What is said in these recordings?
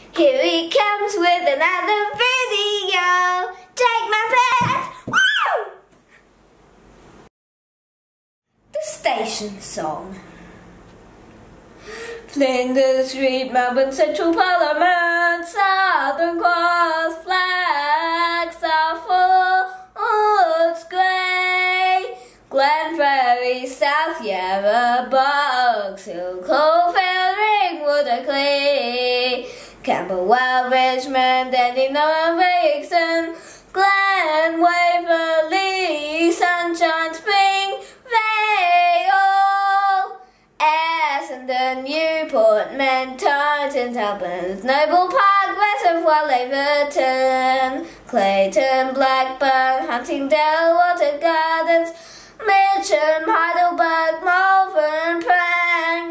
Here he comes with another video. Take my pet. Woo! The station song. Flinders Street, Melbourne Central Parliament, Southern Cross flags are forwards grey. Glenferrie, South Yarra, Box Hill, Caulfield, Ringwood, Oakley, Camberwell, Richmond, Dandenong, Brixton, Glen Waverley, Sunshine Spring, Vale, Essendon, Newport, Mentone, Albans, Noble Park, West of Leverton, Clayton, Blackburn, Huntingdale, Water Gardens, Mitcham, Heidelberg, Malvern, Prang,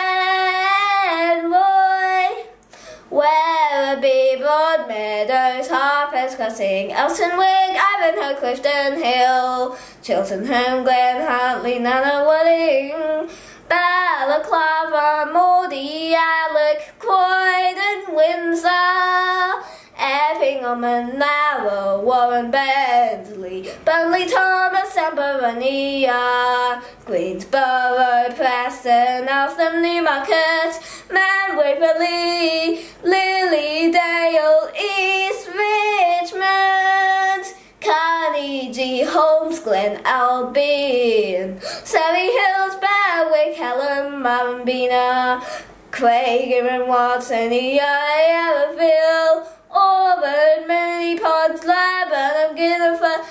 Glenroy, Werribee, Broadmeadows, Harpers Crossing, Elsternwick, Ivanhoe, Clifton Hill, Cheltenham, Glen Huntly, Nunawading, Balaclava, Moody, Alec, Croydon, Windsor, Effingham and Narrow, Warren, Bentley, Burnley, Thomas and Boronia, Greensboro, Preston, Eltham, Newmarket, Waverley, Lilydale, East Richmond, Carnegie, Holmes, Glen Albion, Surrey Hills, Berwick, Helen, Murrumbeena, Craig and Watson, Yarraville, Auburn, Many Ponds, Laburnum, Guildford,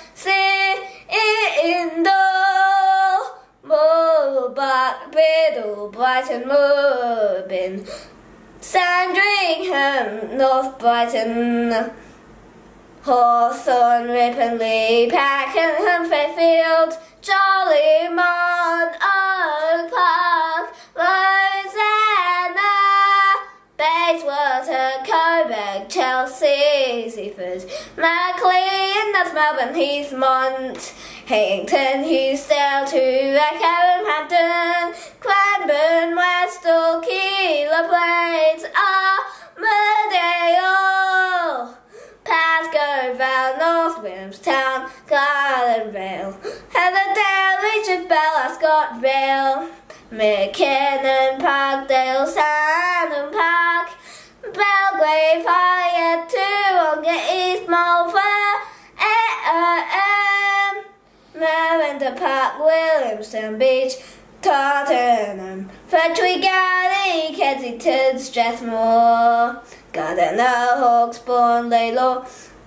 Sindor, Mulbach, Biddle, Brighton, Moorbin, Sandringham, North Brighton, Hawthorne, Riponley, Pakenham, Fairfield, Jollymont, Oak Park, Rosanna, Bayswater, Coburg, Chelsea, Seaford, Maclean, that's Melbourne, Heathmont, Hayington, Hughesdale, Toorak, Hampton, Cranbourne, Westall, Keilor Plains, Armadale, Pascoe Vale, North Williamstown, Gardenvale, Heatherdale, Regent Bell, Ascot-Vale, McKinnon, Parkdale, Sandon Park, Belgrave, Highgate, Tooronga, East Malvern, Miranda Park, Williamston Beach, Tottenham, Fetchway Galley, Kensington, Strathmore, Gardiner, Hawksbourne, Laylaw,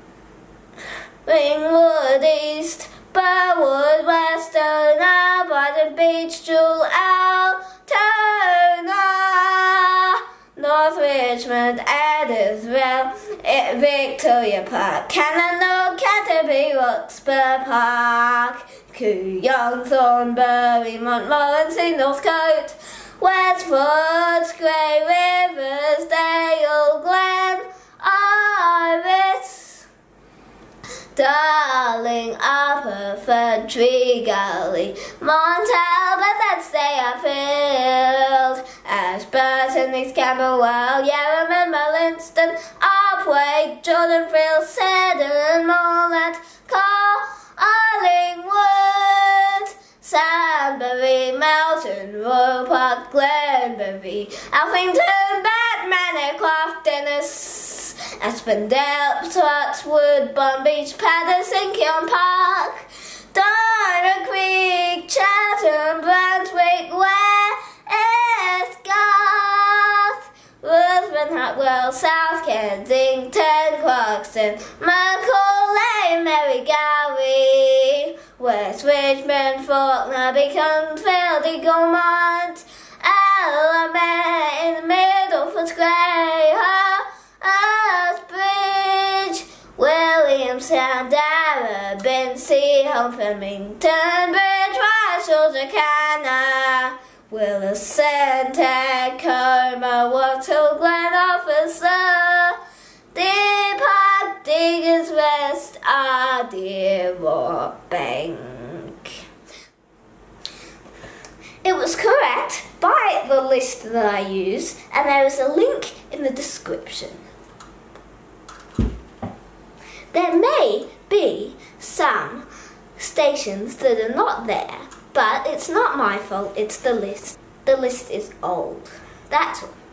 Ringwood East, Burwood, Westona, Brighton Beach, Jewel, Altona, North Richmond, Edithville, Victoria Park, Cannon, Canterbury, Roxburgh Park, Kooyong, Thornbury, Montmorency, Northcote, Westford, Grey Rivers, Dale, Glen, Iris, Darling, Upper Ferntree Gully, Montalbert, that's Stayerfield, Ashburton, East Camberwell, Yarram, Mullinston, Upway, Jordanville, Seddon, Moreland, Collingwood, Sandbury, Melton, Royal Park, Glenberry, Alphington, Batman, Aircraft, Dennis, Aspendale, Swartswood, Bond Beach, Patterson, Keon Park, Diamond Creek, Chatham, Brunswick, West Garth, Ruthven, Hartwell, South Kensington, Croxton, Macaulay, Marygowy, West Richmond, Faulkner, Beaconsfield, Eaglemont, Element in the middle, Footscray, Bridge, Williamstown, Darebin, Seaholm, Flemington, Bridge, Marshall, Jacana, Willesden, Tacoma, Wattle, Glen Officer, Deer Park, Diggers Rest, Deerwalk Bank. It was correct by the list that I used, and there is a link in the description. There may be some stations that are not there, but it's not my fault, it's the list. The list is old. That's all.